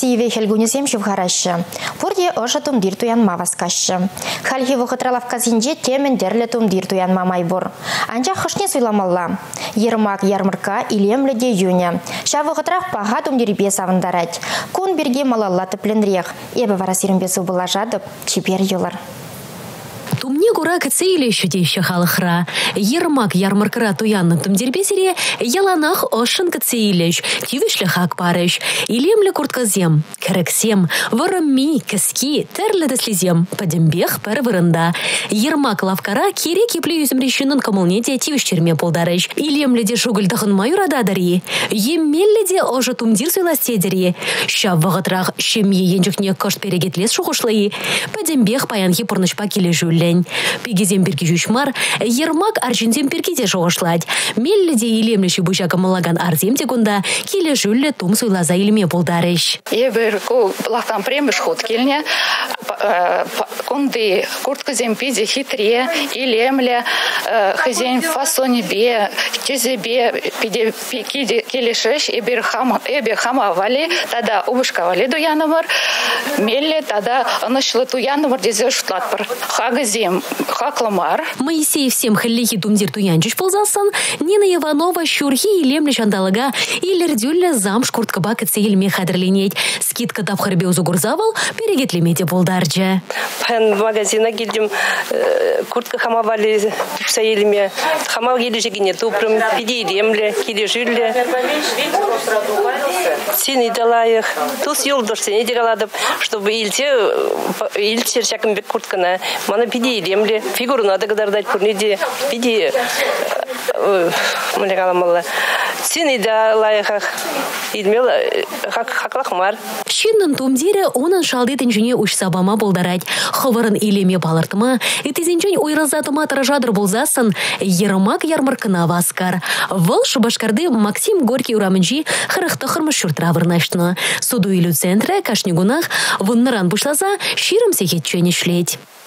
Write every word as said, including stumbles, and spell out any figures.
Сиве хельгунезем шевхарашы. Пурде оша тумдир туянма васкашы. Хальхи вухатралав казинже темен дерле тумдир туянма майбур. Анча хышне суйламалла. Ермак ярмарка илемледе юня. Ша вухатрах паха тумдир бе савындарать. Кун берге малалла тепленрех. Эбе варасирим бесу была жадып, чипер юлар. Тумне гура кацейле еще халахра. Ермак ярмаркара туянны тумдербесере яланах ошын кацейлеш, тивишле хак парыш. Илемле куртказем, керексем, воромми, каски, терле деслизем, падембех пер вырында. Ермак лавкара кире кипле юзем решенын камылнеде тивишчерме полдарыш. Илемледе шугыльдахын маюра дадари. Емелледе ожа тумдир суйластедери. Ща вағытрах шемье енжікне кошт перегетлес шухушлайы. Падембех паянхи пурнышпа келе жүллен. Пегезем перки жушмар, ермак аржинзем перкиде жоғышлад. Мелледе илемлеші бұжака малаган арзем текунда, келе жүлле тум суйлаза илме болдарыш. Ебір ку лақтан преміш ход келіне, кунды курткызем пиде хитре, илемле, хызен фасоне бе, тезе бе, пиде пекиде келешеш, ебір хама, ебір хама вали, тада убышка вали дуянымыр, мелле тада анышлы туянымыр дезе шутлатпыр. Хагызем хакламар. Моисеев всем хеллихи тумдир туянчиш ползасан, Нина Иванова щурхи и лемле шандалага, и лердюлля замш курткаба кацейльме хадерленеть. Скидка тапхарбе узугурзавал, перегетлемете полдарджа. Пен магазина гильдим куртка хамавали псаильме, хамал гилежегине тупрым, пиди лемле, килежюлле. Синий далаях. Тус юлдош синий дегаладып, чтобы ильте ильте шакымбек курткана. Мана пиди лемле, фигуру надо гадардать пурниде, пиди мне галамалла. Синий далаях илмел хак хаклахмар. Шиннын тумдире онын шалды тенжіне уш сабама болдарать. Ховарын илеме балартыма, этизенчен ойразатыма таражадыр болзасын, ермак ярмаркына васкар. Выл шубашкарды Максим Горький урамынжи хырықты хырмыш шуртра вырнаштына. Суду илю центре кашнигунах вынныран бушлаза ширым сехет чөне шлеть.